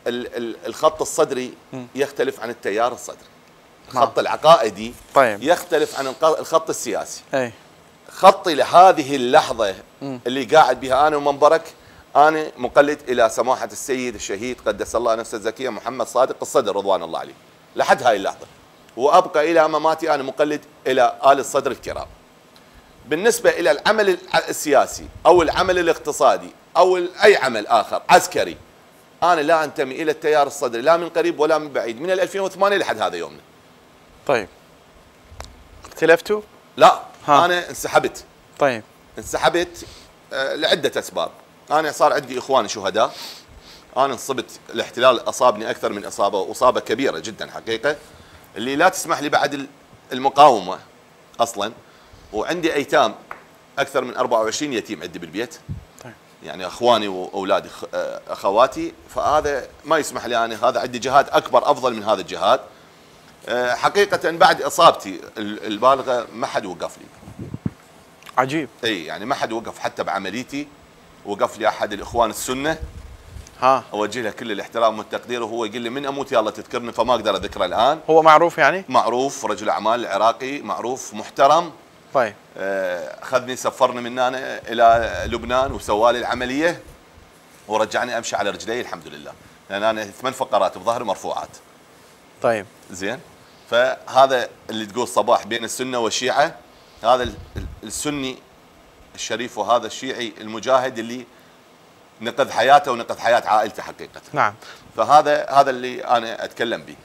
الخط الصدري يختلف عن التيار الصدري. الخط العقائدي طيب يختلف عن الخط السياسي. اي خطي لهذه اللحظة اللي قاعد بها أنا ومنبرك، أنا مقلد إلى سماحة السيد الشهيد قدس الله نفسه الزكية محمد صادق الصدر رضوان الله عليه لحد هاي اللحظة، وأبقى إلى مماتي أنا مقلد إلى آل الصدر الكرام. بالنسبة إلى العمل السياسي أو العمل الاقتصادي أو أي عمل آخر عسكري، أنا لا أنتمي إلى التيار الصدري لا من قريب ولا من بعيد من 2008 لحد هذا يومنا. طيب اختلفتوا؟ لا ها. أنا انسحبت. طيب انسحبت لعدة أسباب. أنا صار عندي إخواني شهداء، أنا انصبت، الاحتلال أصابني أكثر من إصابة وإصابة كبيرة جدا حقيقة اللي لا تسمح لي بعد المقاومة أصلا، وعندي أيتام أكثر من 24 يتيم عندي بالبيت. طيب يعني أخواني وأولادي أخواتي، فهذا ما يسمح لي أنا، هذا عندي جهاد أكبر أفضل من هذا الجهاد. حقيقة بعد إصابتي البالغة ما حد وقف لي. عجيب. اي يعني ما حد وقف حتى بعمليتي، وقف لي احد الاخوان السنه ها اوجه له كل الاحترام والتقدير، وهو يقول لي من اموت يلا تذكرني، فما اقدر اذكره الان. هو معروف يعني؟ معروف، رجل اعمال عراقي معروف محترم. طيب اخذني سفرني من هنا الى لبنان وسوالي العمليه ورجعني امشي على رجلي الحمد لله، لان انا 8 فقرات بظهري مرفوعات. طيب زين، فهذا اللي تقول صباح بين السنه والشيعه، هذا السني الشريف وهذا الشيعي المجاهد اللي نقذ حياته ونقذ حياة عائلته حقيقة. نعم. فهذا اللي أنا أتكلم به.